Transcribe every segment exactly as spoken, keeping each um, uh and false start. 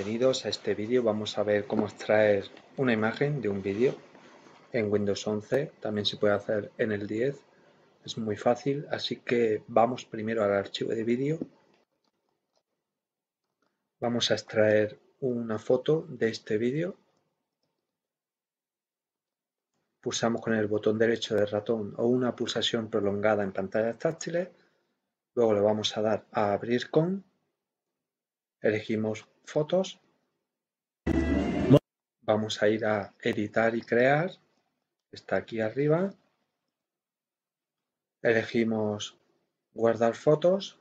bienvenidos a este vídeo. Vamos a ver cómo extraer una imagen de un vídeo en Windows once. También se puede hacer en el diez. Es muy fácil, así que vamos primero al archivo de vídeo. Vamos a extraer una foto de este vídeo. Pulsamos con el botón derecho del ratón o una pulsación prolongada en pantallas táctiles. Luego le vamos a dar a abrir con. Elegimos fotos. Vamos a ir a editar y crear. Está aquí arriba. Elegimos guardar fotos.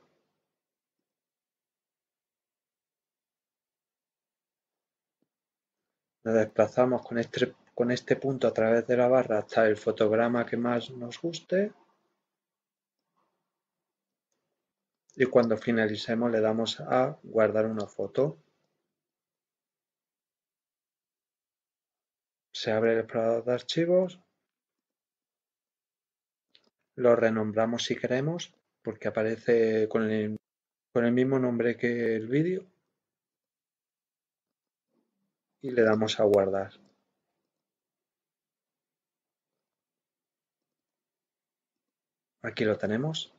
Nos desplazamos con este, con este punto a través de la barra hasta el fotograma que más nos guste. Y cuando finalicemos le damos a guardar una foto. Se abre el explorador de archivos. Lo renombramos si queremos, porque aparece con el, con el mismo nombre que el vídeo. Y le damos a guardar. Aquí lo tenemos.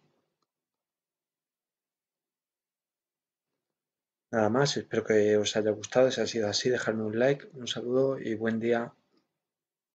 Nada más, espero que os haya gustado. Si ha sido así, dejadme un like, un saludo y buen día.